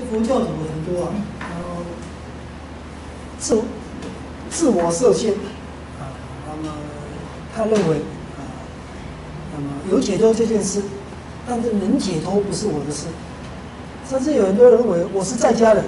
佛教徒很多啊，然后自我设限啊，那么他认为啊，那么有解脱这件事，但是能解脱不是我的事。甚至有很多人认为我是在家人，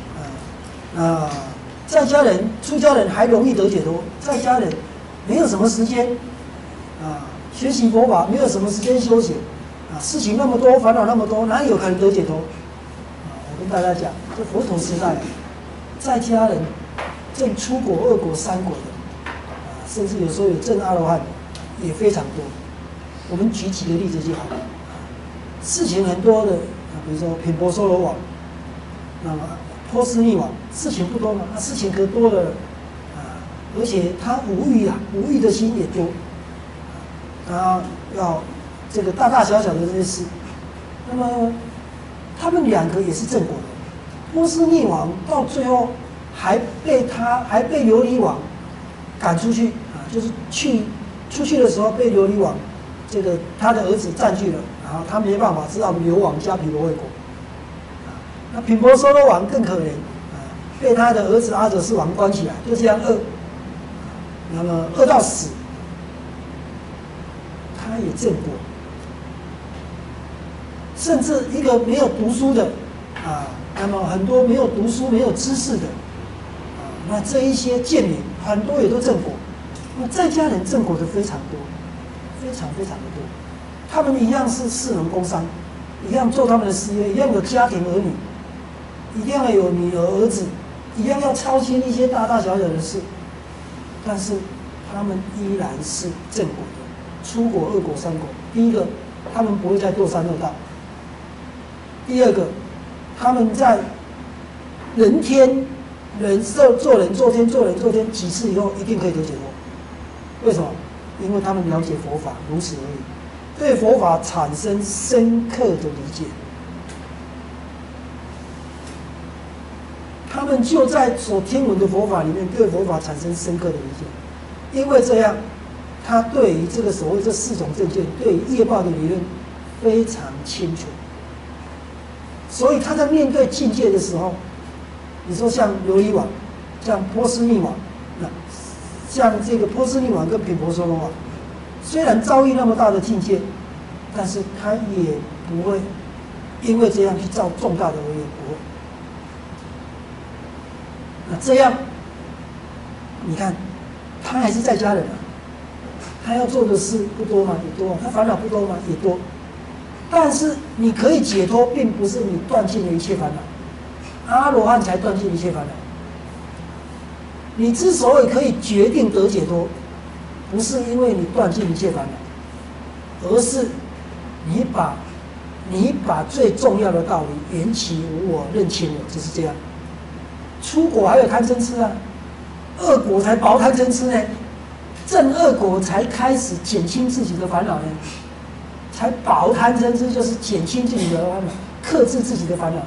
在家人、出家人还容易得解脱，在家人没有什么时间啊，学习佛法没有什么时间修行啊，事情那么多，烦恼那么多，哪有可能得解脱？我跟大家讲，这佛陀时代，在家人证出果、二果、三果的，甚至有时候有证阿罗汉的，也非常多。我们举几个例子就好了。事情很多的，比如说品婆娑罗王，那么波斯匿王，事情不多嘛，事情可多了，而且他无欲的心也多，他要这个大大小小的这些事，那么他们两个也是正果的。波斯匿王到最后还被琉璃王赶出去啊，就是出去的时候被琉璃王这个他的儿子占据了，然后他没办法，只好流亡迦毗罗卫国。那品婆娑罗王更可怜被他的儿子阿阇世王关起来，就这样饿，那么饿到死，他也正果。甚至一个没有读书的那么很多没有读书、没有知识的那这一些贱民很多也都正果。那在家人正果的非常多，非常非常的多。他们一样是士农工商，一样做他们的事业，一样有家庭儿女，一样有女儿儿子，一样要操心一些大大小小的事，但是他们依然是正果的，出果、二果、三果。第一个，他们不会再堕三恶道；第二个，他们在做人做天几次以后，一定可以得解脱。为什么？因为他们了解佛法，如此而已，对佛法产生深刻的理解。他们就在所听闻的佛法里面，对佛法产生深刻的理解。因为这样，他对于这个所谓这四种正见，对于业报的理论非常清楚。所以他在面对境界的时候，你说像琉璃王，像波斯匿王，像这个波斯匿王跟品婆娑罗王，虽然遭遇那么大的境界，但是他也不会因为这样去造重大的恶业，不会。那这样，你看，他还是在家人啊，他要做的事不多吗？也多啊。他烦恼不多吗？也多。但是你可以解脱，并不是你断尽了一切烦恼，阿罗汉才断尽一切烦恼。你之所以可以决定得解脱，不是因为你断尽一切烦恼，而是你把最重要的道理缘起无我认清了，就是这样。出果还有贪嗔痴啊，二果才薄贪嗔痴呢，正二果才开始减轻自己的烦恼呢，才薄贪嗔痴就是减轻自己的烦恼，克制自己的烦恼。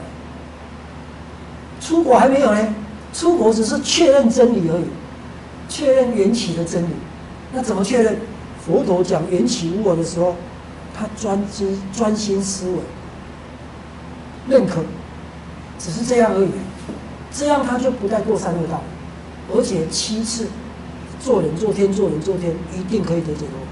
出果还没有呢，出果只是确认真理而已，确认缘起的真理。那怎么确认？佛陀讲缘起无我的时候，他专心思维，认可，只是这样而已。这样他就不再堕三恶道，而且7次做人做天，一定可以得解脱。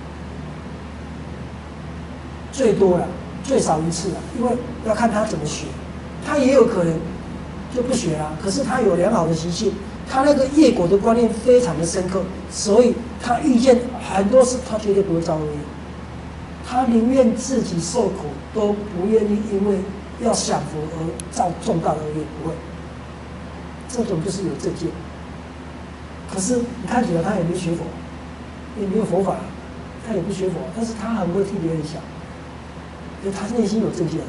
最多了，最少1次了，因为要看他怎么学，他也有可能就不学了。可是他有良好的习性，他那个业果的观念非常的深刻，所以他遇见很多事，他绝对不会造恶业。他宁愿自己受苦，都不愿意因为要享福而造重大的恶业，不会。这种就是有正见。可是你看起来他也没学佛，也没有佛法，他也不学佛，但是他很会替别人想，因为他内心有正见。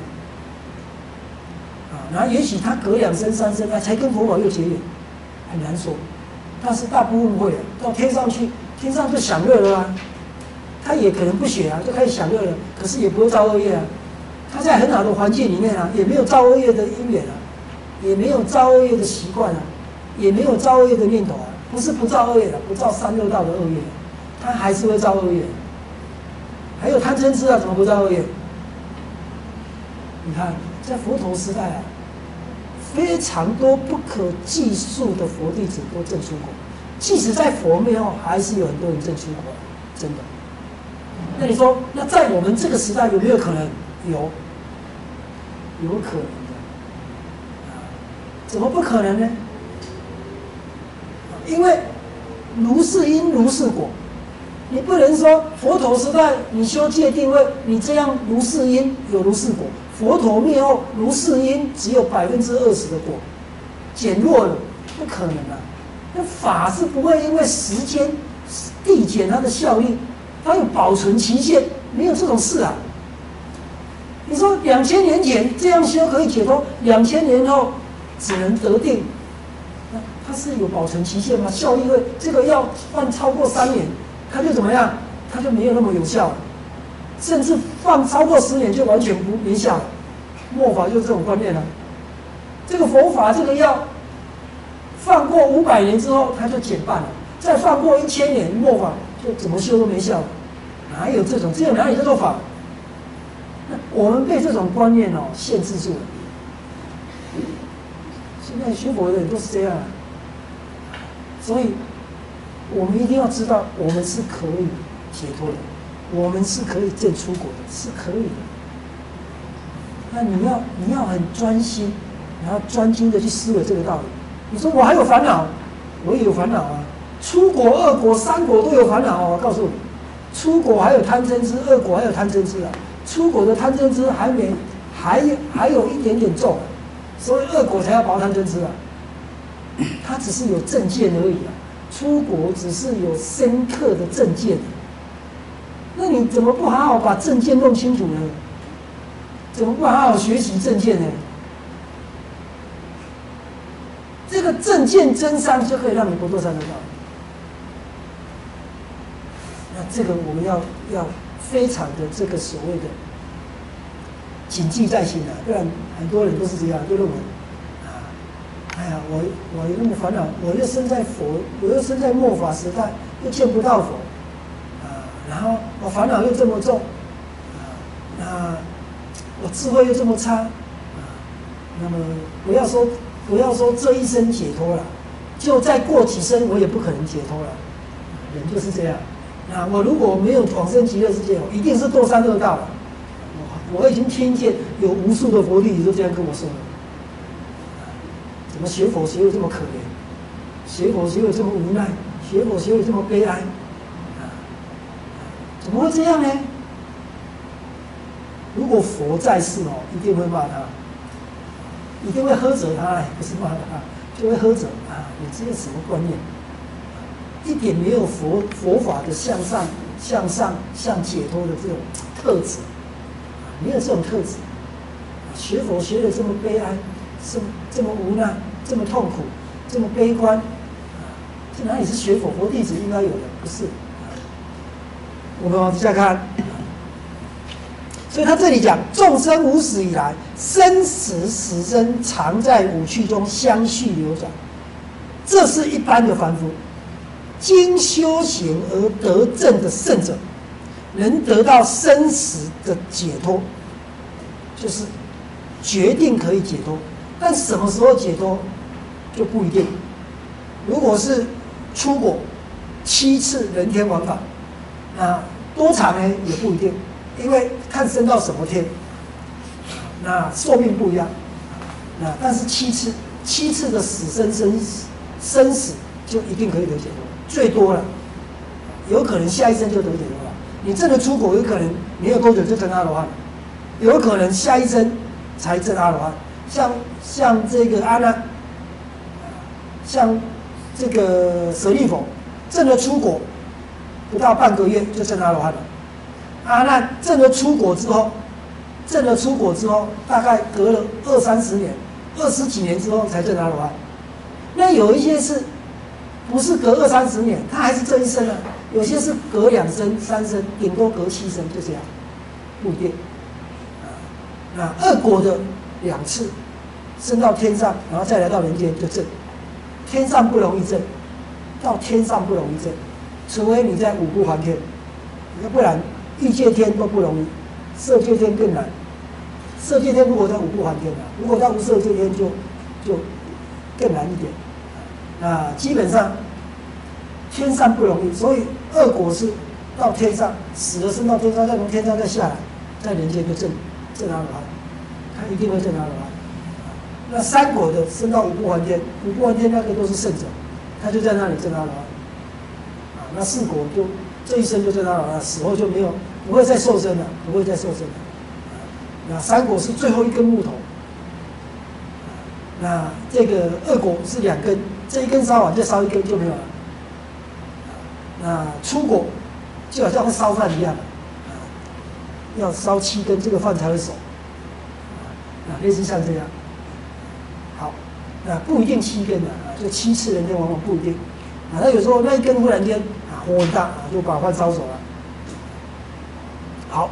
然后也许他隔2生3生，才跟佛法又结缘，很难说。但是大部分会到天上去，天上就享乐了啊。他也可能不学啊，就开始享乐了，可是也不会造恶业啊。他在很好的环境里面啊，也没有造恶业的因缘啊，也没有造恶业的习惯啊，也没有造恶业的念头啊。不是不造恶业的，不造三恶道的恶业，他还是会造恶业。还有贪嗔痴啊，怎么不造恶业？你看，在佛陀时代啊， 非常多不可计数的佛弟子都证出果，即使在佛庙，还是有很多人证出果，真的。那你说，那在我们这个时代有没有可能？有可能的。怎么不可能呢？因为如是因如是果，你不能说佛陀时代你修戒定慧，你这样如是因有如是果。佛陀灭后，如是因只有20%的果，减弱了，不可能啊！那法是不会因为时间递减它的效力，它有保存期限，没有这种事啊！你说2000年前这样修可以解脱，2000年后只能得定，那它是有保存期限吗？效力会这个药放超过3年，它就怎么样？它就没有那么有效了。甚至放超过10年就完全没效了，末法就是这种观念了。这个佛法这个药放过500年之后，它就减半了；再放过1000年，末法就怎么修都没效了。哪有这种？只有哪里叫做法？那我们被这种观念限制住了。现在学佛的人都是这样啊，所以我们一定要知道，我们是可以解脱的。我们是可以证出果的，是可以的。那你要很专心，然后专精的去思维这个道理。你说我还有烦恼，我也有烦恼啊。初果、2果、3果都有烦恼啊！我告诉你，初果还有贪嗔痴，2果还有贪嗔痴啊。初果的贪嗔痴还有一点点重，所以2果才要拔贪嗔痴啊。它只是有正见而已啊。初果只是有深刻的正见。那你怎么不好好把正见弄清楚呢？怎么不好好学习正见呢？这个正见真善就可以让你不堕三恶道。那这个我们要非常的这个所谓的谨记在心啊，不然很多人都是这样，就认为哎呀，我有那么烦恼，我又生在末法时代，又见不到佛。然后我烦恼又这么重，那我智慧又这么差，那么不要说这一生解脱了，就再过几生我也不可能解脱了。人就是这样。那我如果没有往生极乐世界，我一定是堕三恶道了。我已经听见有无数的佛弟子都这样跟我说了。怎么学佛学得这么可怜？学佛学得这么无奈？学佛学得这么悲哀？怎么会这样呢？如果佛在世一定会骂他，一定会呵责他，不是骂他，就会呵责你这是什么观念？一点没有佛法的向上、向解脱的这种特质，没有这种特质。学佛学得这么悲哀，这么无奈，这么痛苦，这么悲观，这哪里是学佛？佛弟子应该有的，不是。我们往下看，所以他这里讲众生无始以来，生死死生常在五趣中相续流转，这是一般的凡夫。经修行而得正的圣者，能得到生死的解脱，就是决定可以解脱，但什么时候解脱就不一定。如果是初果7次人天往返，那多长呢也不一定，因为看升到什么天，那寿命不一样。那但是7次的生死就一定可以得解脱，最多了，有可能下一生就得解脱了。你证了初果，有可能没有多久就证阿罗汉，有可能下一生才证阿罗汉。像这个阿难，像这个舍利弗，证了初果。不到半个月就证阿罗汉了。阿难证了初果之后，大概隔了20-30年，20几年之后才证阿罗汉。那有一些是不是隔20-30年，他还是这一生啊？有些是隔2生、3生，顶多隔7生，就这样，不一定。那2果的2次升到天上，然后再来到人间就证。天上不容易证，到天上不容易证。除非你在5部还天，要不然欲界天都不容易，色界天更难。色界天如果在5部还天如果到无色界天就就更难一点。那基本上天上不容易，所以恶果是到天上死了升到天上，再从天上再下来，在人间就证阿罗汉，他一定会证阿罗汉。那三果的升到五不还天，五不还天那个都是圣者，他就在那里证阿罗汉。那四果就这一生就证阿罗汉，死后就不会再受生了，不会再受生了。那三果是最后一根木头。那这个二果是2根，这一根烧完再烧一根就没有了。那初果就好像会烧饭一样，要烧7根，这个饭才会熟。类似像这样。好，那不一定7根的就7次人间往往不一定。那有时候那一根忽然间火很大就把饭烧熟了。好，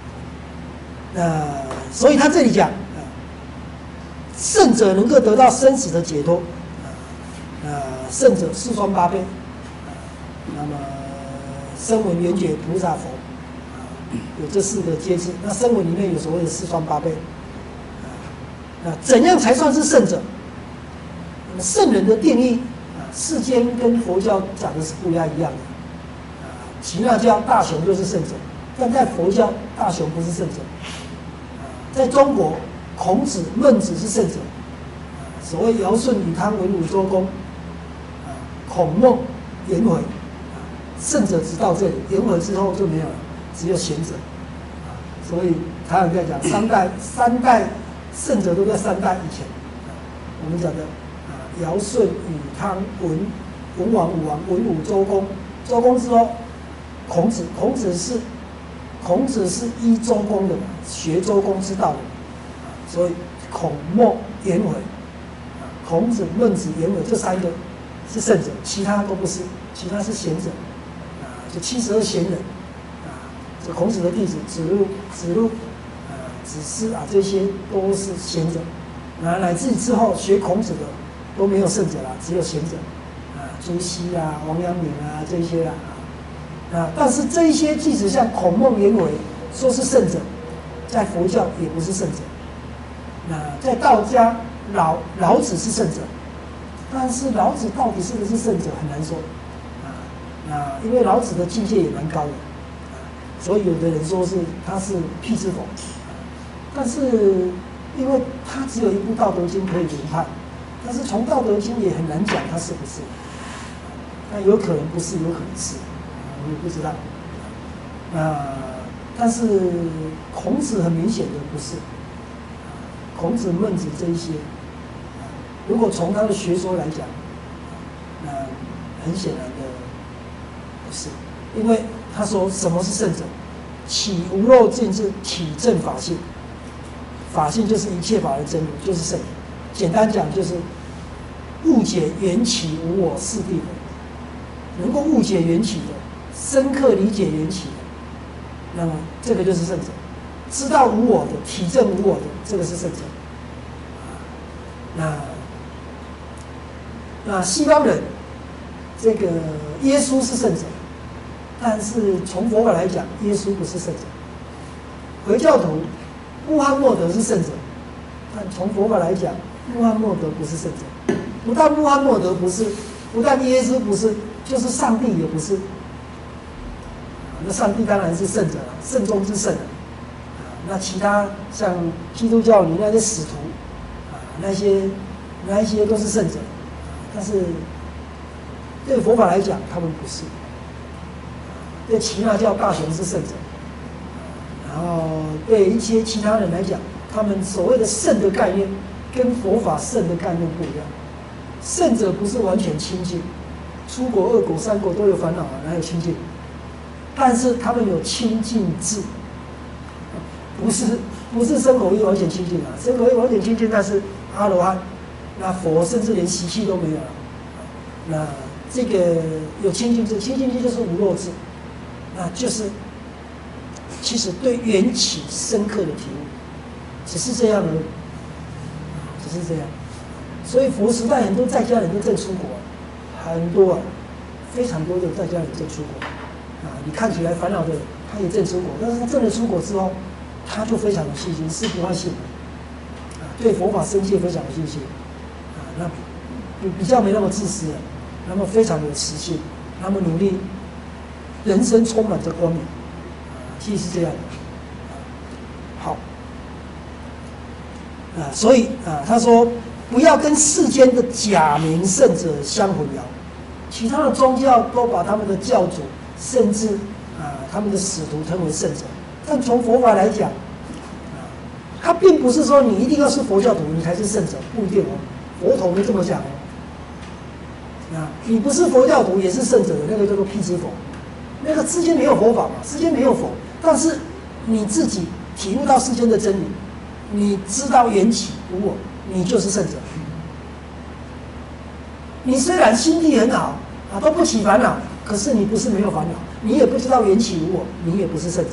所以他这里讲，圣者能够得到生死的解脱，圣者4双8倍，那么声闻缘觉菩萨佛，有这4个阶次。那声闻里面有所谓的4双8倍，那怎样才算是圣者？那么圣人的定义，世间跟佛教讲的是不一样的。耆那教大雄就是圣者，但在佛教大雄不是圣者。在中国，孔子、孟子是圣者，所谓尧舜禹汤文武周公，孔孟颜回，圣者直到这里，颜回之后就没有了，只有贤者。所以台湾在讲三代圣者都在3代以前。我们讲的尧舜禹汤文王武王文武周公，周公之后孔子，孔子是依周公的，学周公之道的，所以孔孟颜回，孔子、孟子、颜回这3个是圣者，其他都不是，其他是贤者，就72贤人，这孔子的弟子子路、子思这些都是贤者，乃至之后学孔子的都没有圣者了，只有贤者，朱熹王阳明这些但是这一些即使像孔孟颜回说是圣者，在佛教也不是圣者。在道家老子是圣者，但是老子到底是不是圣者很难说。因为老子的境界也蛮高的，所以有的人说是他是辟支佛，但是因为他只有一部《道德经》可以研判，但是从《道德经》也很难讲他是不是。那有可能不是，有可能是。我也不知道，但是孔子很明显的不是，孔子、孟子这一些，如果从他的学说来讲，很显然的不是，因为他说什么是圣者？起无漏尽智，体证法性，法性就是一切法的真如，就是圣。简单讲就是误解缘起无我是地的，能够误解缘起的。深刻理解缘起的，那么这个就是圣者；知道无我的、体证无我的，这个是圣者。那西方人，这个耶稣是圣者，但是从佛法来讲，耶稣不是圣者。回教徒穆罕默德是圣者，但从佛法来讲，穆罕默德不是圣者。不但穆罕默德不是，不但耶稣不是，就是上帝也不是。那上帝当然是圣者了，圣中之圣。那其他像基督教里那些使徒，那一些都是圣者，但是对佛法来讲，他们不是。对耆那教大雄是圣者，然后对一些其他人来讲，他们所谓的圣的概念跟佛法圣的概念不一样。圣者不是完全清净，初果、二果、三果都有烦恼哪有清净？但是他们有清净智，不是身口意完全清净身口意完全清净那是阿罗汉，那佛甚至连习气都没有了。那这个有清净智，清净智就是无漏智，那就是其实对缘起深刻的体悟，只是这样而已，只是这样。所以佛时代很多在家人都证出国，很多非常多的在家人证出国。你看起来烦恼的人，他也证出果，但是他证了出果之后，他就非常有信心，誓不坏信，对佛法深切非常有信心。 那比较没那么自私了，那么非常有慈心，那么努力，人生充满着光明，其实是这样的。好，所以他说不要跟世间的假名圣者相混淆，其他的宗教都把他们的教主甚至他们的使徒称为圣者，但从佛法来讲，他并不是说你一定要是佛教徒你才是圣者，不一定哦。佛陀没这么讲哦。你不是佛教徒也是圣者的，那个叫做辟支佛。那个世间没有佛法嘛，世间没有佛，但是你自己体悟到世间的真理，你知道缘起无我，你就是圣者。你虽然心地很好都不起烦恼，可是你不是没有烦恼，你也不知道缘起无我，你也不是圣者。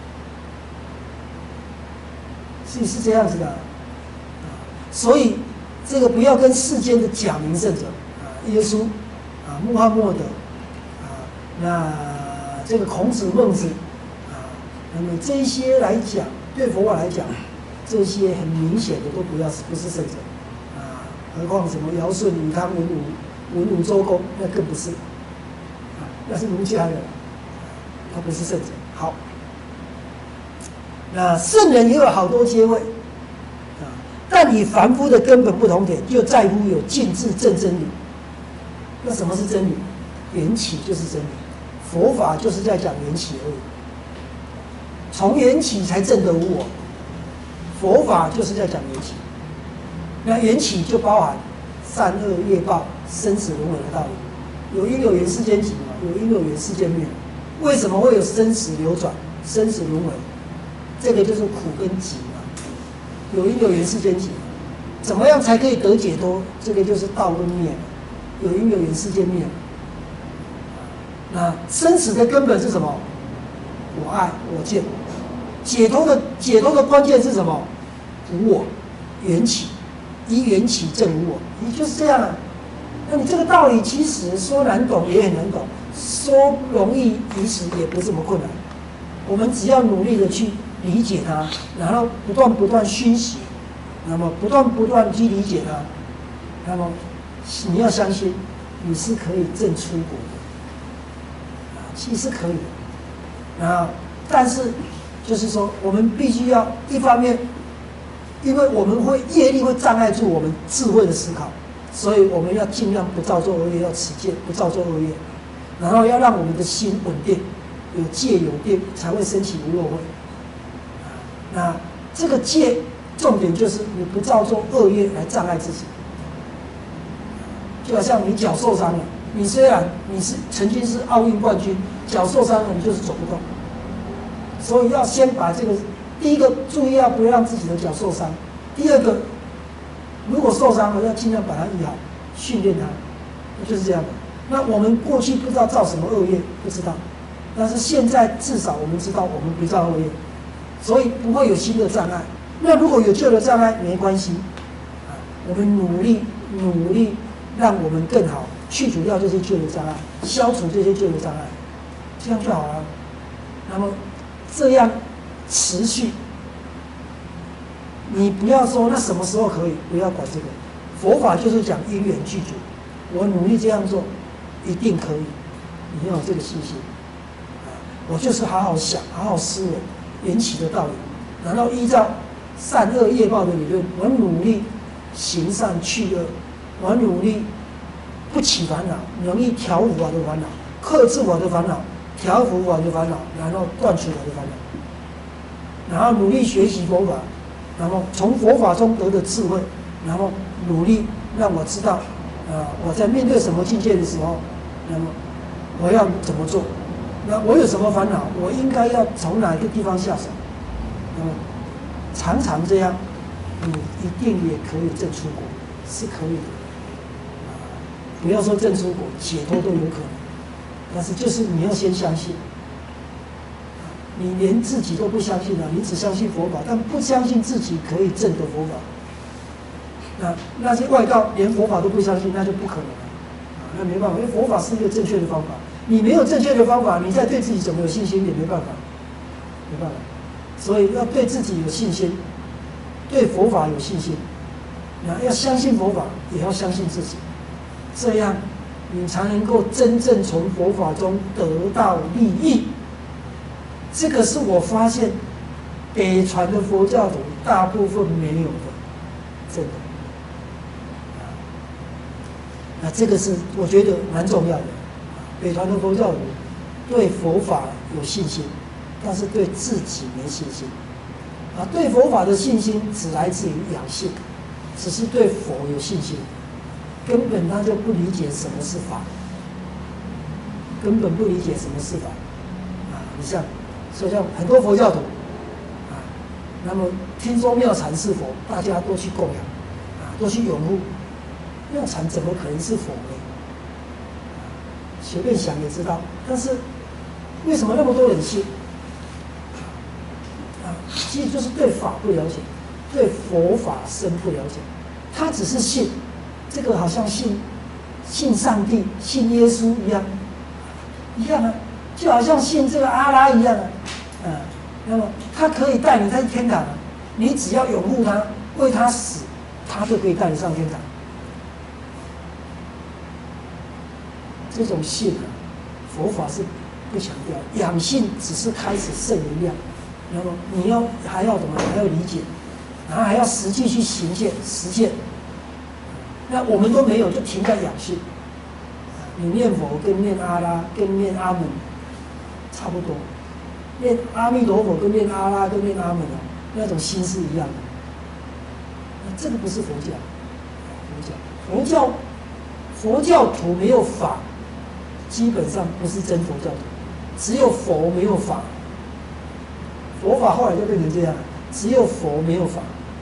是这样子的，所以这个不要跟世间的假名圣者耶稣穆罕默德那这个孔子、孟子那么这一些来讲，对佛法来讲，这些很明显的都不是圣者何况什么尧舜禹汤文武周公，那更不是那是儒家的，他不是圣者。好。那圣人也有好多阶位但与凡夫的根本不同点，就在乎有尽至正真理。那什么是真理？缘起就是真理，佛法就是在讲缘起而已。从缘起才证得无我，佛法就是在讲缘起。那缘起就包含善恶业报、生死轮回的道理。有因有缘世间起嘛，有因有缘世间灭。为什么会有生死流转、生死轮回？这个就是苦跟集嘛，有因有缘世间集，怎么样才可以得解脱？这个就是道跟灭，有因有缘世间灭。那生死的根本是什么？我爱我见。解脱的关键是什么？无我，缘起，依缘起证无我，你就是这样那你这个道理其实说难懂也很难懂，说容易其实也不这么困难。我们只要努力的去理解它，然后不断熏习，那么不断去理解它，那么你要相信你是可以证出果的，其实可以的。但是就是说，我们必须要一方面，因为我们业力会障碍住我们智慧的思考，所以我们要尽量不造作恶业，要持戒，不造作恶业，然后要让我们的心稳定，有戒有定，才会升起无漏慧。那这个戒重点就是你不造作恶业来障碍自己，就好像你脚受伤了，你虽然你曾经是奥运冠军，脚受伤了你就是走不动，所以要先把这个第一个注意要不要让自己的脚受伤，第二个如果受伤了要尽量把它医好，训练它，就是这样的。那我们过去不知道造什么恶业，不知道，但是现在至少我们知道我们不造恶业。所以不会有新的障碍。那如果有旧的障碍没关系，我们努力让我们更好，去除掉这些旧的障碍，消除这些旧的障碍，这样就好了。那么这样持续，你不要说那什么时候可以，不要管这个。佛法就是讲因缘具足，我努力这样做，一定可以。你要有这个信心。我就是好好想，好好思维。缘起的道理，然后依照善恶业报的理论，我努力行善去恶，我努力不起烦恼，容易调伏我的烦恼，克制我的烦恼，调伏我的烦恼，然后断除我的烦恼，然后努力学习佛法，然后从佛法中得的智慧，然后努力让我知道，我在面对什么境界的时候，那么我要怎么做。那我有什么烦恼？我应该要从哪一个地方下手？常常这样，你一定也可以证出果，是可以的。不要说证出果，解脱都有可能。但是就是你要先相信，你连自己都不相信了，你只相信佛法，但不相信自己可以证得佛法。那些外道连佛法都不相信，那就不可能了。那没办法，因为佛法是一个正确的方法。你没有正确的方法，你再对自己怎么有信心也没办法，没办法。所以要对自己有信心，对佛法有信心， 那要相信佛法，也要相信自己，这样你才能够真正从佛法中得到利益。这个是我发现北传的佛教徒大部分没有的，真的。那这个是我觉得蛮重要的。北传的佛教徒对佛法有信心，但是对自己没信心。对佛法的信心只来自于养性，只是对佛有信心，根本他就不理解什么是法，根本不理解什么是法。你像很多佛教徒那么听说妙禅是佛，大家都去供养都去拥护，妙禅怎么可能是佛呢？随便想也知道，但是为什么那么多人信？其实就是对法不了解，对佛法深不了解。他只是信，这个好像信上帝、信耶稣一样啊，就好像信这个阿拉一样啊。那么他可以带你在天堂，你只要拥护他，为他死，他就可以带你上天堂。这种信佛法是不强调，养性只是开始圣言量。那么你还要怎么？还要理解，然后还要实际去实践。那我们都没有，就停在养性。你念佛跟念阿拉跟念阿门差不多，念阿弥陀佛跟念阿拉跟念阿门那种心是一样的。那这个不是佛教，佛教徒没有法，基本上不是真佛教徒，只有佛没有法。佛法后来就变成这样，只有佛没有法。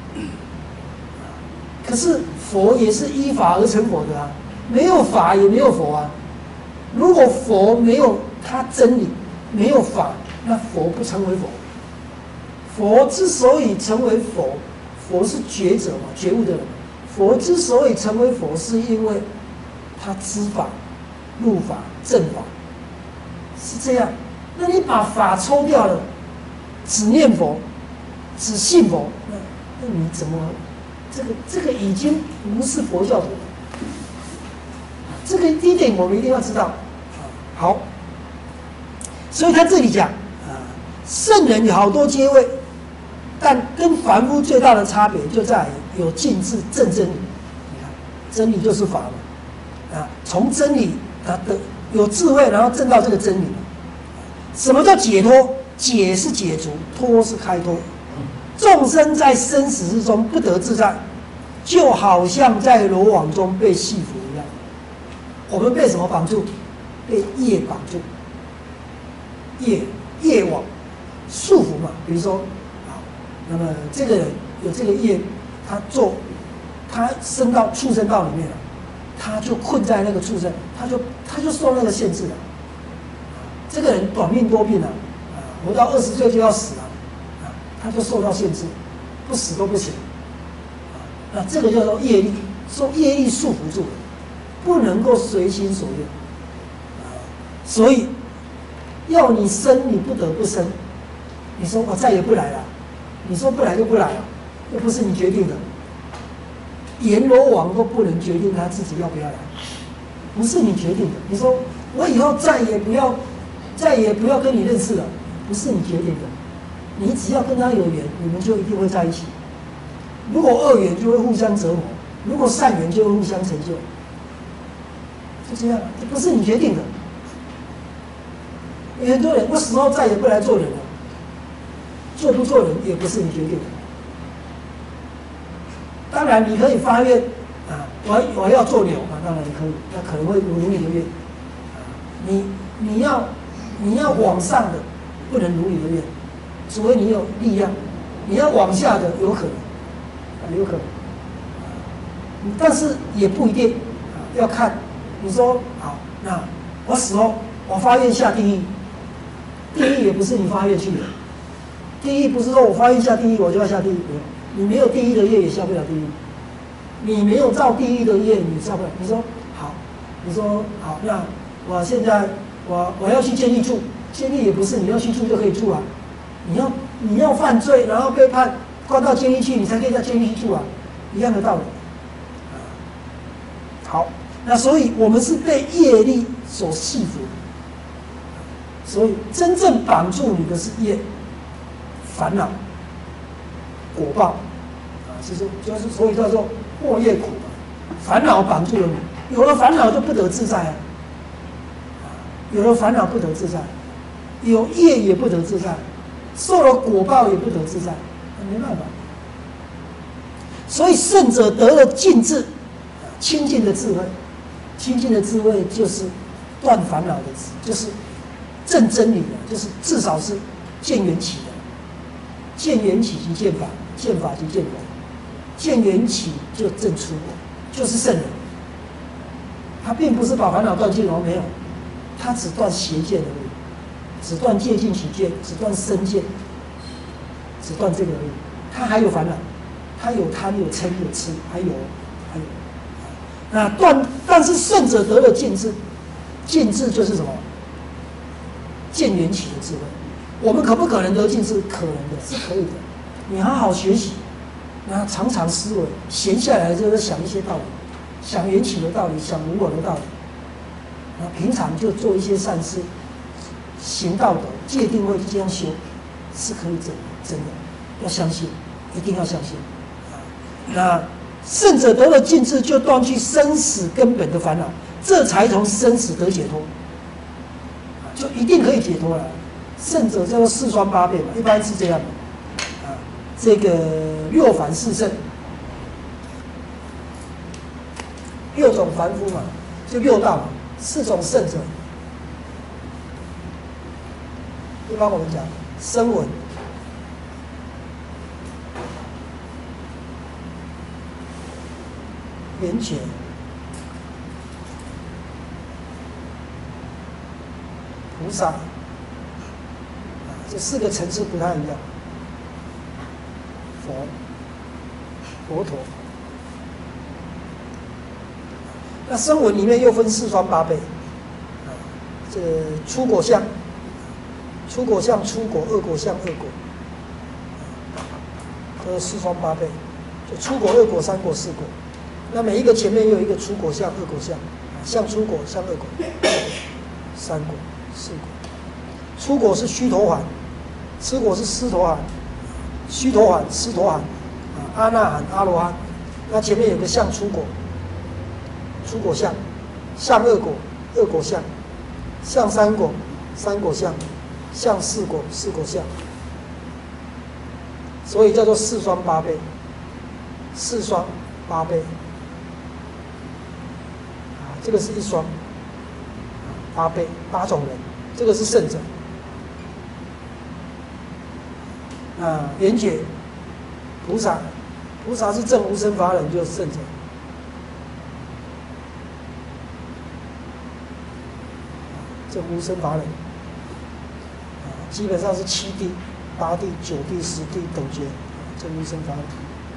可是佛也是依法而成佛的啊，没有法也没有佛啊。如果佛没有他真理，没有法，那佛不成为佛。佛之所以成为佛，佛是觉者嘛，觉悟的人。佛之所以成为佛，是因为他知法、入法、正法，是这样。那你把法抽掉了，只念佛，只信佛，那你怎么？这个已经不是佛教徒了。这个第一点我们一定要知道。好，所以他这里讲圣人有好多阶位，但跟凡夫最大的差别就在于有尽至正真理。你看，真理就是法嘛，从真理有智慧，然后证到这个真理。什么叫解脱？解是解除，脱是开脱。众生在生死之中不得自在，就好像在罗网中被系缚一样。我们被什么绑住？被业绑住。业网束缚嘛。比如说，那么这个人有这个业，他升到畜生道里面了，他就困在那个畜生，他就受那个限制了。这个人短命多病了，活到20岁就要死了。他就受到限制，不死都不行。那这个叫做业力，受业力束缚住了，不能够随心所愿。所以要你生，你不得不生。你说我再也不来了，你说不来就不来了，又不是你决定的。阎罗王都不能决定他自己要不要来，不是你决定的。你说我以后再也不要跟你认识了，不是你决定的。你只要跟他有缘，你们就一定会在一起。如果恶缘，就会互相折磨；如果善缘，就会互相成就。就这样，这不是你决定的。有很多人，我死后再也不来做人了，做不做人也不是你决定的。当然，你可以发愿我要做牛当然你可以，那可能会如你的愿。你要往上的，不能如你的愿。除非你有力量，你要往下的有可能，有可能，但是也不一定，要看。你说好，那我死后我发愿下地狱，地狱也不是你发愿去的，地狱不是说我发愿下地狱我就要下地狱，你没有地狱的业也下不了地狱，你没有造地狱的业你下不了。你说好，那我现在我要去监狱住，监狱也不是你要去住就可以住啊。你要犯罪，然后被判关到监狱去，你才可以在监狱去住啊，一样的道理。 好，那所以我们是被业力所系缚，所以真正绑住你的是业、烦恼、果报啊，就是所以叫做祸业苦嘛，烦恼绑住了你，有了烦恼就不得自在啊，有了烦恼不得自在，有业也不得自在，受了果报也不得自在，没办法。所以圣者得了净智，清净的智慧，清净的智慧就是断烦恼的智，就是证真理的，就是至少是见缘起的，见缘起即见法，见法即见佛，见缘起就证出果，就是圣人。他并不是把烦恼断尽哦，没有，他只断邪见而已，只断戒禁起见，只断身见，只断这个而已。他还有烦恼，他有贪，有嗔，有痴，还有。那但是圣者得了净智，净智就是什么？见缘起的智慧。我们可不可能得净智？可能的，是可以的。你好好学习，那常常思维，闲下来就是想一些道理，想缘起的道理，想无我的道理。那平常就做一些善事，行道德，戒定慧这样修，是可以真的，要相信，一定要相信。那圣者得了净智，就断去生死根本的烦恼，这才从生死得解脱，就一定可以解脱了。圣者叫做四双八变嘛，一般是这样的。这个六凡四圣，六种凡夫嘛，就六道嘛，四种圣者。一般我们讲声闻。缘觉、菩萨，这四个层次不太一样。佛陀，那声闻里面又分四双八辈，这个出果相、出果相、出果、恶果相、恶果，这四双八辈，就出果、恶果、三果、四果。那每一个前面又有一个出果相、恶果相，相出果、相恶果、三果、四果。出果是须陀洹，吃果是狮陀洹，须陀洹、狮陀洹，阿那含、阿罗汉。那前面有个相出果，出果相，相恶果、恶果相，相三果、三果相，相四果、四果相。所以叫做四双八辈，四双八辈。这个是一双，八辈，八种人，这个是圣者。缘觉、菩萨，菩萨是证无生法忍，就是圣者。证无生法忍，基本上是七地、八地、九地、十地等觉，证无生法忍。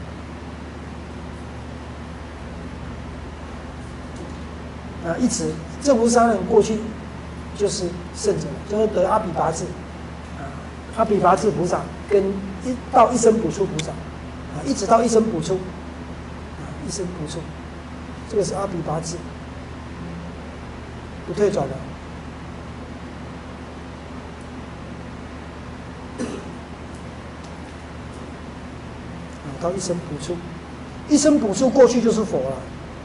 一直证无生法忍过去就是圣者，就是得阿比跋致，阿比跋致菩萨跟到一生补处菩萨，一直到一生补处，一生补处，这个是阿比跋致，不退转的。到一生补处，一生补处过去就是佛了。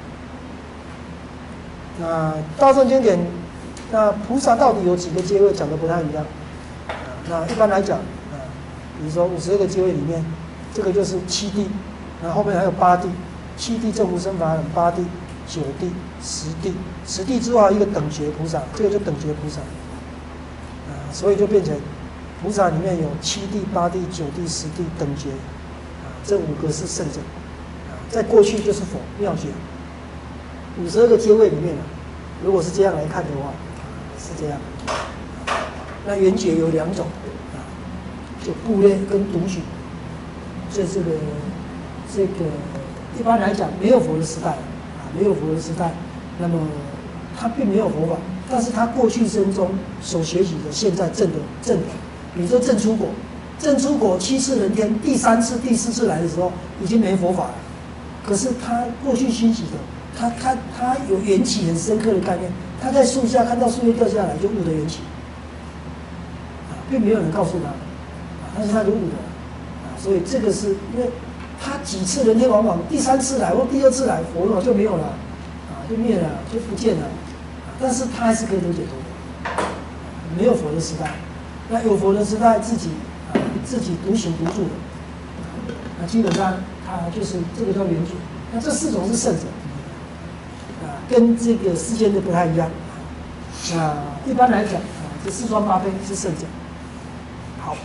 那大乘经典，那菩萨到底有几个阶位讲的不太一样。那一般来讲，比如说52个阶位里面，这个就是七地，然后后面还有八地，七地证无生法忍，八地、九地、十地，十地之后还有一个等觉菩萨，这个就等觉菩萨。所以就变成菩萨里面有七地、八地、九地、十地等觉，这五个是圣者。在过去就是佛妙觉。52个阶位里面如果是这样来看的话，是这样。那缘觉有两种，就部类跟独举。这个一般来讲，没有佛的时代没有佛的时代，那么他并没有佛法，但是他过去生中所学习的，现在证的，比如说证出果，证出果7次人天，第3次、第4次来的时候已经没佛法了，可是他过去熏习的， 他有缘起很深刻的概念。他在树下看到树叶掉下来，就悟得缘起，并没有人告诉他，但是他就悟得了，所以这个是因为他几次人天往往，第3次来或第2次来，佛法就没有了，就灭了，就不见了，但是他还是可以得解脱的，没有佛的时代，那有佛的时代自己独行独住的，那基本上他就是这个叫缘觉。那这4种是圣者。跟这个世间的不太一样，一般来讲这4双8非是圣者。好，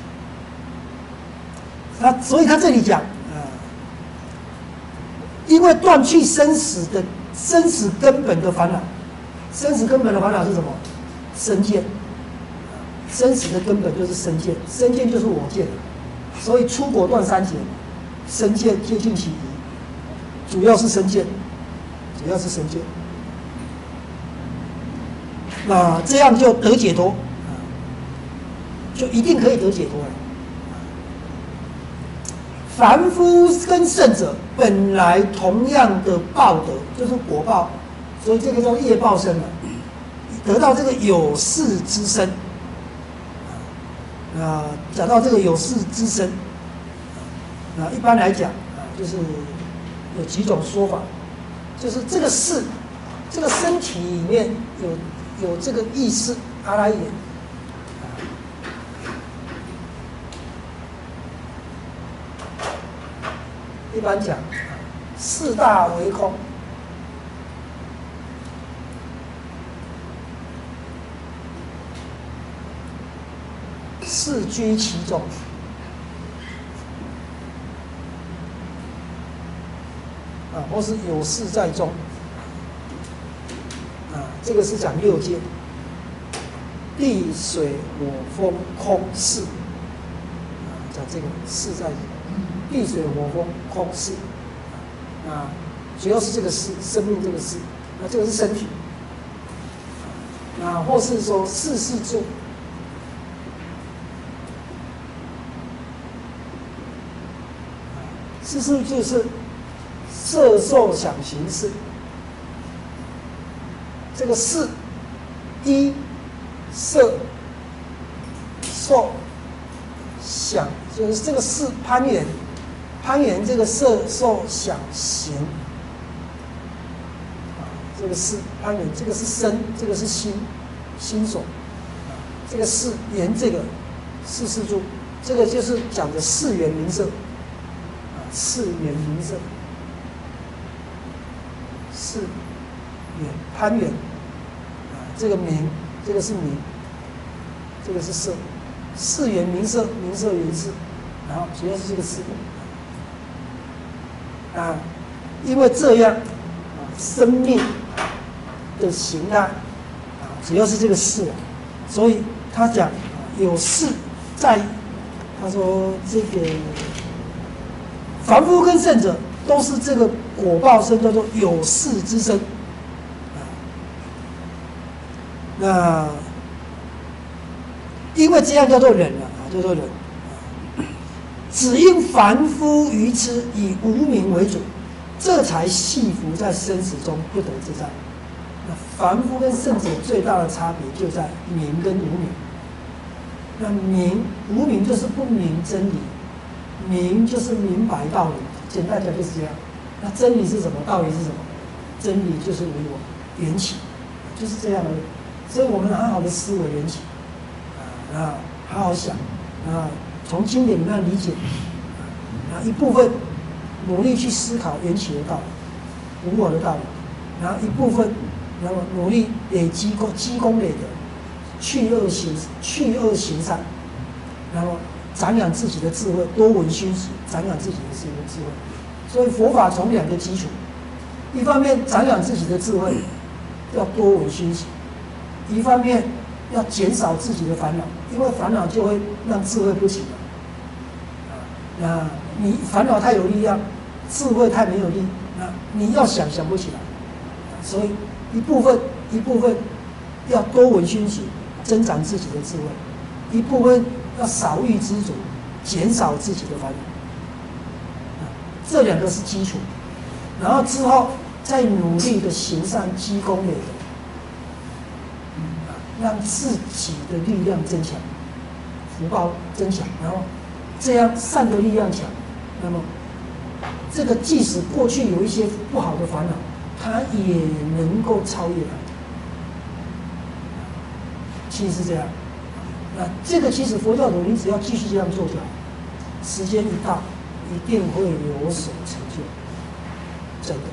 那所以他这里讲因为断去生死根本的烦恼，生死根本的烦恼是什么？身见，生死的根本就是身见，身见就是我见，所以出果断3劫，身见接近其一，主要是身见。主要是身见，那这样就得解脱，就一定可以得解脱了。凡夫跟圣者本来同样的报德，就是果报，所以这个叫业报身了，得到这个有事之身。讲到这个有事之身，一般来讲就是有几种说法。就是这个事，这个身体里面有这个意识，阿赖耶。一般讲，四大为空，四居其中。或是有事在中，这个是讲6界，地水火风空四，讲这个四在地水火风空四，主要是这个事，生命这个事，那这个是身体，或是说四事住，四事住是。色受想行识，这个识，一色受想，就是这个识攀缘这个色受想行，这个识攀缘，这个是身，这个是心所，这个识缘这个四事住，这个就是讲的四缘名色，四缘名色。四缘攀缘，这个名，这个是名，这个是色，四缘名色，名色缘色，然后主要是这个四，因为这样，生命的形态，主要是这个四，所以他讲有事在，他说这个凡夫跟圣者都是这个。果报身叫做有事之身，那因为这样叫做人了叫做人，只因凡夫愚痴，以无明为主，这才系服在生死中不得自在。那凡夫跟圣者最大的差别就在明跟无明。那无明就是不明真理，明就是明白道理，简单讲就是这样。那真理是什么？道理是什么？真理就是无我缘起，就是这样而已。所以我们好好的思维缘起，好好想，从经典里面理解，一部分努力去思考缘起的道理、无我的道理，然后一部分努力累积积功累德，去恶行善，然后长养自己的智慧，多闻熏习，长养自己的智慧。所以佛法从2个基础，一方面长养自己的智慧，要多闻熏习；一方面要减少自己的烦恼，因为烦恼就会让智慧不起来。那你烦恼太有力量，智慧太没有力，那你要想不起来。所以一部分要多闻熏习，增长自己的智慧；一部分要少欲知足，减少自己的烦恼。这2个是基础，然后之后在努力的行善积功累德，让自己的力量增强，福报增强，然后这样善的力量强，那么这个即使过去有一些不好的烦恼，它也能够超越它。其实是这样。那这个其实佛教徒，你只要继续这样做就好，时间一到，一定会有所成就，真的。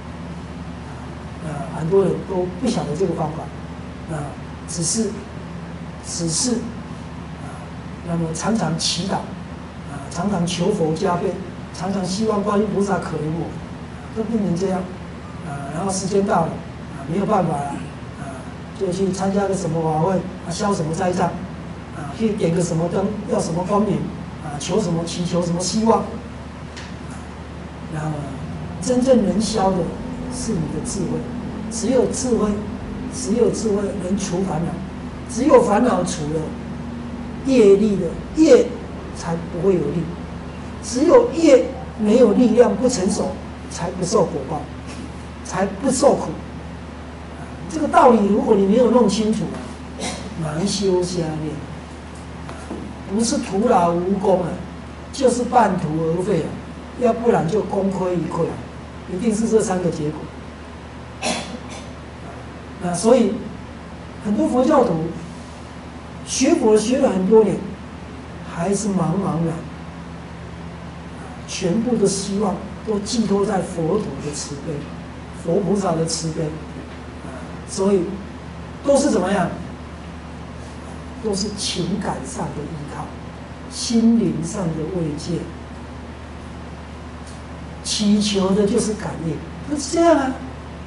很多人都不晓得这个方法，只是那么常常祈祷，常常求佛加被，常常希望观音菩萨可怜我，都不能这样，然后时间到了，没有办法了，就去参加个什么法会，消什么灾障，去点个什么灯，要什么光明，求什么祈求什么希望，然后真正能消的是你的智慧，只有智慧能除烦恼，只有烦恼除了，业力的业才不会有力，只有业没有力量不成熟，才不受果报，才不受苦。这个道理，如果你没有弄清楚，难修瞎练，不是徒劳无功啊，就是半途而废啊，要不然就功亏一篑啊，一定是这三个结果。所以很多佛教徒学佛学了很多年，还是茫茫然，全部的希望都寄托在佛陀的慈悲、佛菩萨的慈悲，所以都是怎么样？都是情感上的依靠，心灵上的慰藉，祈求的就是感应，不是这样啊？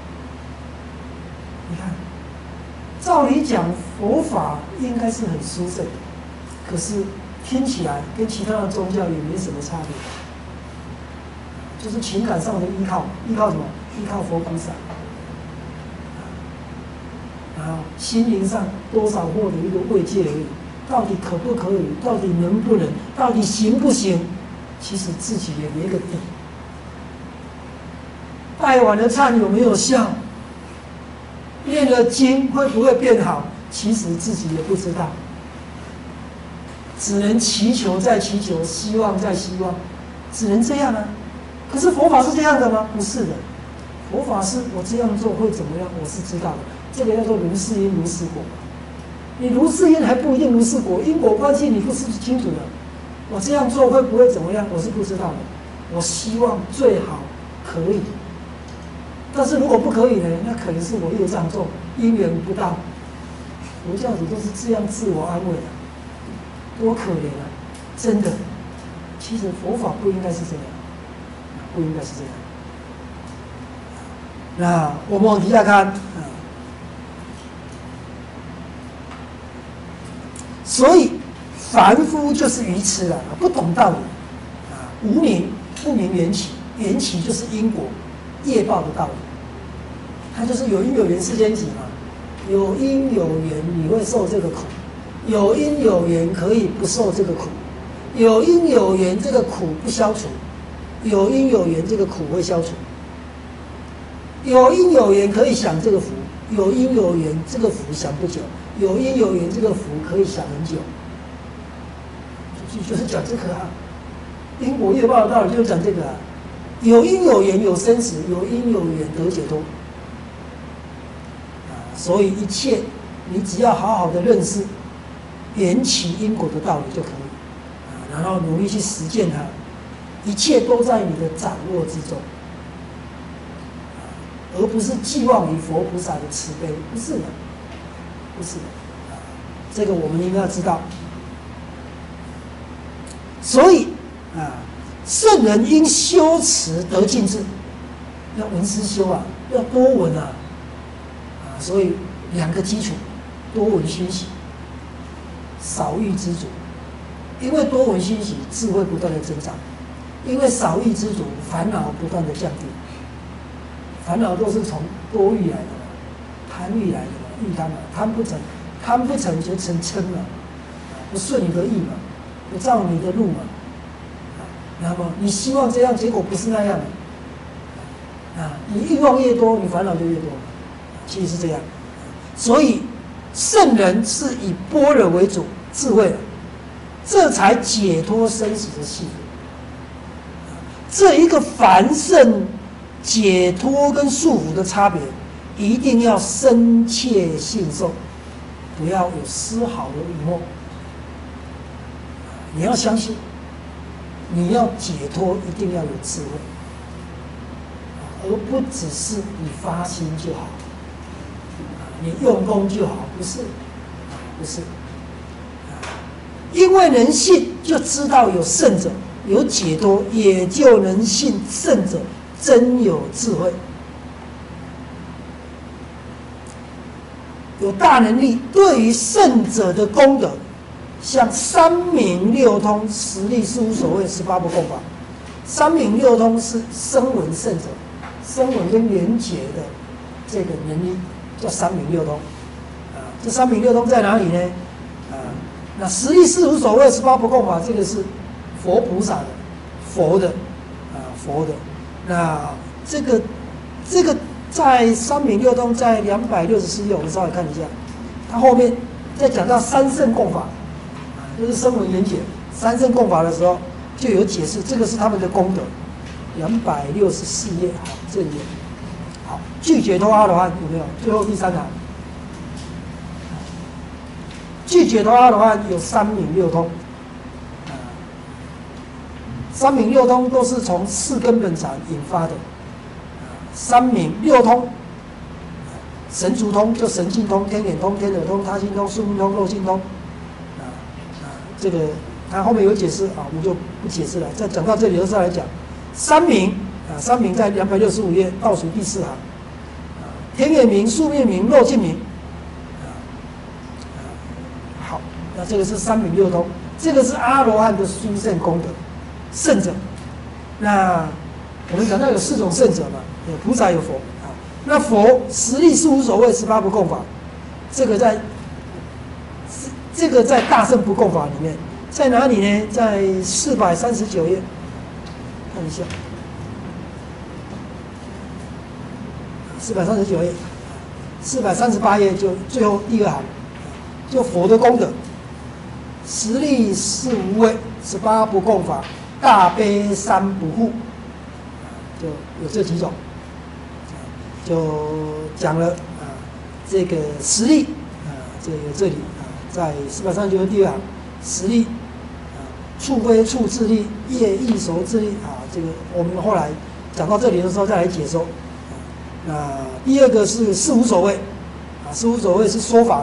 你看，照理讲佛法应该是很殊胜，可是听起来跟其他的宗教也没什么差别，就是情感上的依靠，依靠什么？依靠佛菩萨，然后心灵上多少获得一个慰藉而已，到底可不可以？到底能不能？到底行不行？其实自己也没个底。拜完了忏有没有效？念了经会不会变好？其实自己也不知道，只能祈求再祈求，希望再希望，只能这样啊。可是佛法是这样的吗？不是的，佛法是我这样做会怎么样，我是知道的。这个叫做如是因如是果。你如是因还不一定如是果，因果关系你不是清楚的。我这样做会不会怎么样，我是不知道的。我希望最好可以。但是如果不可以呢？那可能是我业障重，因缘不到。佛教徒都是这样自我安慰的，多可怜啊！真的，其实佛法不应该是这样，不应该是这样。那我们往底下看，所以凡夫就是愚痴啊，不懂道理啊，无明不明缘起，缘起就是因果。业报的道理，它就是有因有缘世间集嘛。有因有缘，你会受这个苦；有因有缘可以不受这个苦；有因有缘，这个苦不消除；有因有缘，这个苦会消除；有因有缘可以享这个福；有因有缘，这个福享不久；有因有缘，这个福可以享很久。就是讲这个啊，因果业报的道理就是讲这个啊。有因有缘有生死，有因有缘得解脱。所以一切你只要好好的认识缘起因果的道理就可以，然后努力去实践它，一切都在你的掌握之中，而不是寄望于佛菩萨的慈悲，不是的，不是的，这个我们应该要知道。所以圣人应修持得尽智，要闻思修啊，要多闻啊，所以两个基础，多闻熏习，少欲知足。因为多闻熏习，智慧不断的增长；因为少欲知足，烦恼不断的降低。烦恼都是从多欲来的嘛，贪欲来的嘛，欲贪嘛，贪不成，贪不成就成嗔嘛，不顺你的意嘛，不照你的路嘛。那么你希望这样，结果不是那样的， 你欲望越多，你烦恼就越多，其实是这样。所以圣人是以般若为主，智慧，这才解脱生死的系统。这一个凡圣解脱跟束缚的差别，一定要深切信受，不要有丝毫的疑惑。你要相信，你要解脱，一定要有智慧，而不只是你发心就好，你用功就好，不是，不是。因为能信，就知道有圣者，有解脱，也就能信圣者真有智慧，有大能力。对于圣者的功德，像三明六通、十力、事无所谓、18不共法。三明六通是声闻圣者，声闻跟缘觉的这个能力叫三明六通。这三明六通在哪里呢？那十力、事无所谓、18不共法，这个是佛菩萨的，佛的，佛的。那这个在三明六通在264页，我们稍微看一下，它后面在讲到三圣共法，就是声闻缘觉三圣共法的时候，就有解释，这个是他们的功德。264页，好，这里有，好，具解脱阿罗汉有没有？最后第3行。具解脱阿罗汉有三明六通，三明六通都是从四根本禅引发的。三明六通，神足通就神境通、天眼通、天耳通、他心通、宿命通、漏尽通，这个它后面有解释啊，我们就不解释了。再讲到这里的时候来讲，三明三明在265页倒数第4行，天眼明、宿命明、漏尽明。那这个是三明六通，这个是阿罗汉的殊胜功德，圣者。那我们讲到有4种圣者嘛，有菩萨有佛啊。那佛十力、事无所谓、18不共法，这个在大乘不共法里面，在哪里呢？在439页，看一下，439页，438页就最后第2行，就佛的功德。十力、事无畏、18不共法、大悲3不护，就有这几种，就讲了这个十力这个有这里在439页第2行，十力处非处自力、业异熟自力这个我们后来讲到这里的时候再来解说。那第2个是事无所谓，事无所谓是说法的。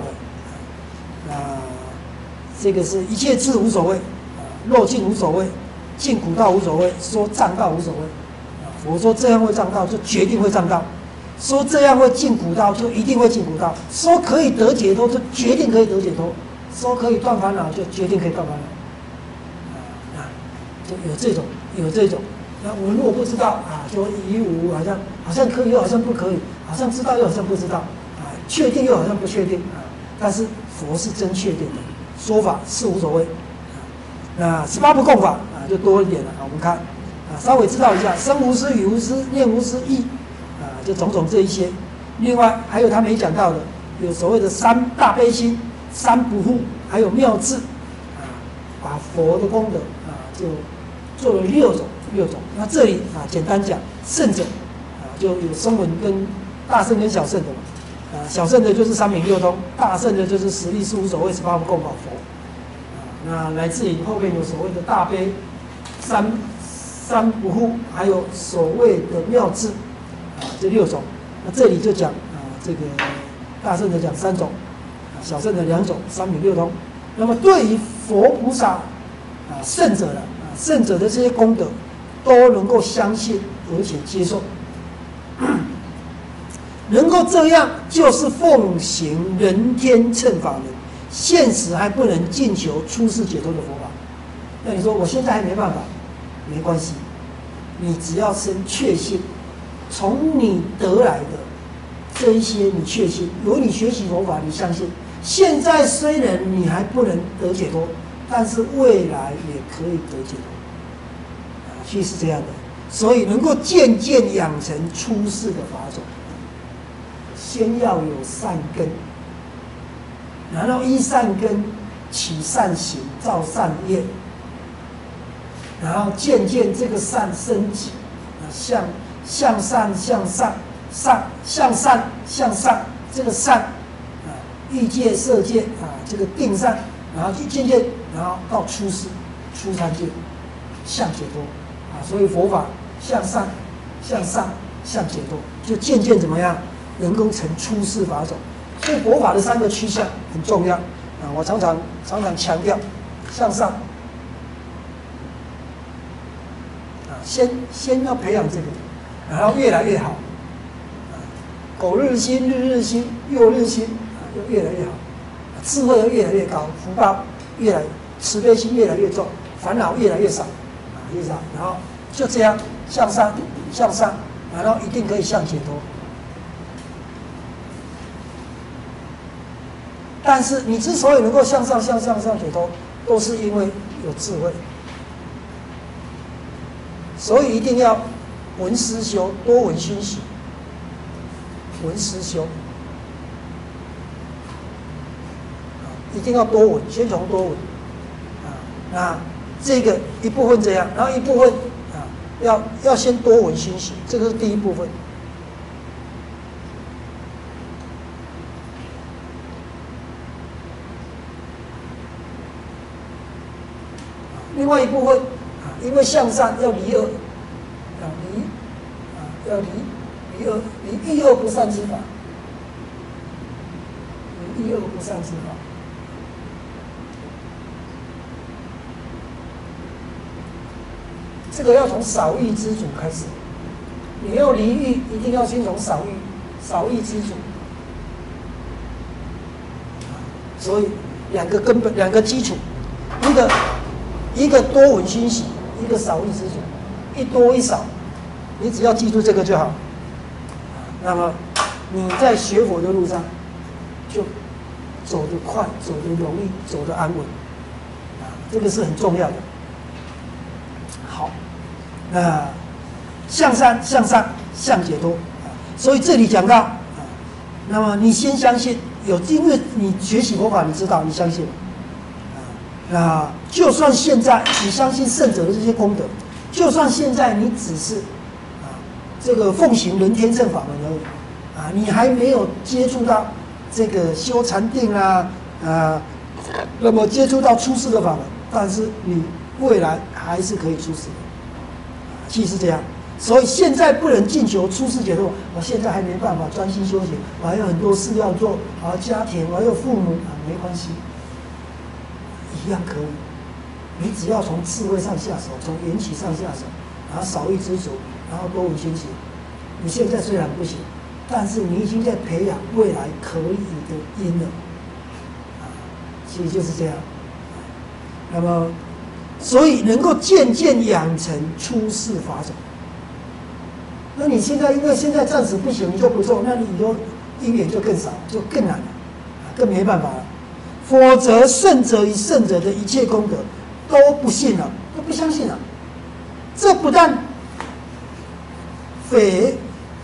这个是一切智无所谓，漏尽无所谓，尽苦道无所谓，说障道无所谓。佛说这样会障道，就决定会障道；说这样会尽苦道，就一定会尽苦道；说可以得解脱，就决定可以得解脱；说可以断烦恼，就决定可以断烦恼。就有这种。那我们如果不知道就以无好像可以又好像不可以，好像知道又好像不知道，确定又好像不确定但是佛是真确定的。说法是无所谓，那18不共法就多一点了我们看稍微知道一下，生无私、语无私、念无私、意就种种这一些。另外还有他没讲到的，有所谓的3大悲心、3不护，还有妙智把佛的功德就做了6种。那这里简单讲，圣者就有声闻跟大圣跟小圣的嘛。小圣的就是三明六通，大圣的就是十力、事无所谓、18不共法佛。那来自于后面有所谓的大悲、三不护，还有所谓的妙智这6种。那这里就讲这个大圣的讲3种，小圣的2种，三明六通。那么对于佛菩萨圣者了圣者的这些功德，都能够相信而且接受。能够这样，就是奉行人天乘法门，现实还不能尽求出世解脱的佛法。那你说我现在还没办法，没关系，你只要生确信，从你得来的这一些你确信，由你学习佛法，你相信，现在虽然你还不能得解脱，但是未来也可以得解脱。其实是这样的， 所以能够渐渐养成出世的法种。先要有善根，然后依善根起善行，造善业，然后渐渐这个善升级，向善向上，向善向上，这个善欲界色界这个定善，然后渐渐，然后到出世、出三界，向解脱所以佛法向善、向上、向解脱，就渐渐怎么样？能够成出世法种，所以佛法的3个趋向很重要我常常强调，向上先要培养这个，然后越来越好苟日新、日日新、又日新又越来越好，智慧越来越高，福报越来慈悲心越来越重，烦恼越来越少越少，然后就这样向上向上，然后一定可以向解脱。但是你之所以能够向上、向上、向解脱，都是因为有智慧，所以一定要闻思修，多闻熏习，闻思修，一定要多闻，先从多闻那这个一部分这样，然后一部分要先多闻熏习，这个是第一部分。另外一部分因为向善要离恶，要离恶，离欲恶不善之法，离欲恶不善之法。这个要从少欲知足开始，你要离欲，一定要先从少欲知足。所以2个根本，2个基础，一个多闻熏习，一个少欲知足，一多一少，你只要记住这个就好。那么你在学佛的路上就走得快，走得容易，走得安稳这个是很重要的。好，向善向上向解脱所以这里讲到那么你先相信有，因为你学习佛法，你知道，你相信就算现在你相信圣者的这些功德，就算现在你只是这个奉行人天正法门而已你还没有接触到这个修禅定那么接触到出世的法门，但是你未来还是可以出世的，其实是这样。所以现在不能进求出世解脱，我现在还没办法专心修行，我还有很多事要做，家庭，我还有父母没关系。一样可以，你只要从智慧上下手，从缘起上下手，然后少欲知足，然后多闻熏习。你现在虽然不行，但是你已经在培养未来可以的因了，其实就是这样。那么，所以能够渐渐养成出世法种。那你现在因为现在暂时不行，你就不做，那你以后因缘就更少，就更难了，更没办法了。否则，圣者与圣者的一切功德都不信了，都不相信了。这不但毁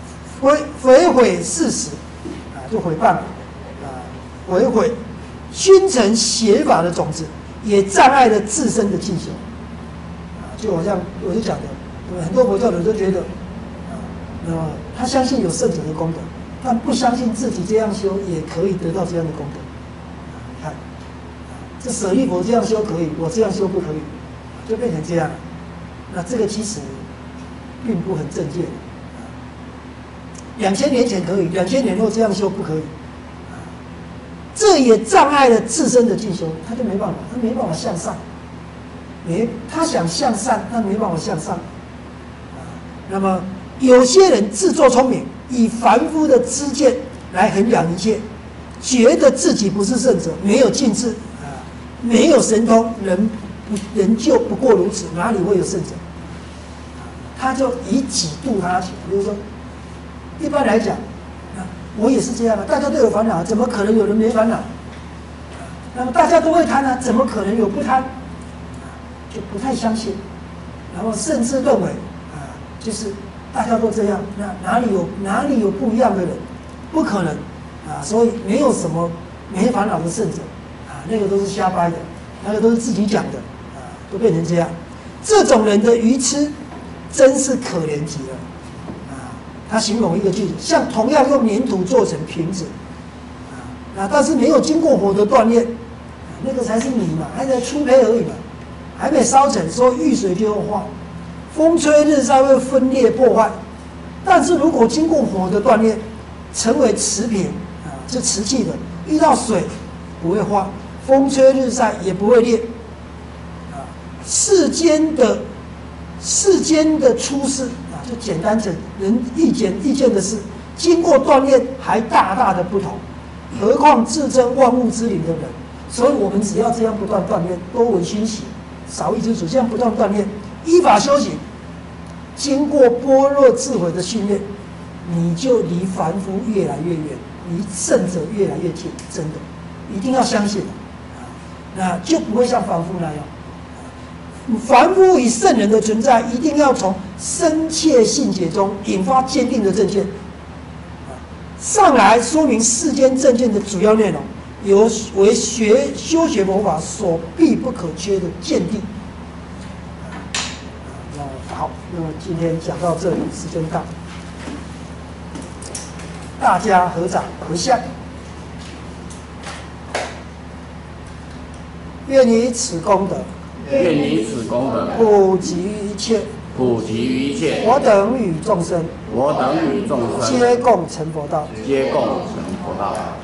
事实就毁谤毁熏成邪法的种子，也障碍了自身的进修就好像我就讲的，很多佛教人都觉得他相信有圣者的功德，但不相信自己这样修也可以得到这样的功德。你看，这舍利佛这样修可以，我这样修不可以，就变成这样。那这个其实并不很正确。2000年前可以，2000年后这样修不可以。这也障碍了自身的进修，他就没办法，他没办法向上。他想向善，但没办法向上。那么有些人自作聪明，以凡夫的知见来衡量一切，觉得自己不是圣者，没有尽智没有神通，人就不过如此，哪里会有圣者？他就以己度他起。比如说，一般来讲，我也是这样大家都有烦恼，怎么可能有人没烦恼？那么大家都会贪怎么可能有不贪？就不太相信，然后甚至认为就是大家都这样，哪里有不一样的人？不可能啊！所以没有什么没烦恼的圣者啊，那个都是瞎掰的，那个都是自己讲的啊，都变成这样。这种人的愚痴真是可怜极了啊！他形容一个句子，像同样用粘土做成瓶子啊，但是没有经过火的锻炼，那个才是泥嘛，还在粗胚而已嘛，还没烧成，说遇水就会化，风吹日晒会分裂破坏。但是如果经过火的锻炼，成为瓷瓶啊，这瓷器的，遇到水不会化，风吹日晒也不会裂啊。世间的出世啊，就简单成人意见的事，经过锻炼还大大的不同，何况自称万物之灵的人。所以我们只要这样不断锻炼，多闻熏习，少一知足，这样不断锻炼，依法修行，经过般若智慧的训练，你就离凡夫越来越远，离圣者越来越近。真的，一定要相信啊，那就不会像凡夫那样。凡夫与圣人的存在，一定要从深切信解中引发坚定的正见。上来说明世间正见的主要内容，为修学佛法所必不可缺的见地。好，那么今天讲到这里，时间到。大家合掌合相，愿以此功德， 愿以此功德普及于一切， 普及于一切， 我等与众生， 我等与众生皆共成佛道。 皆共成佛道。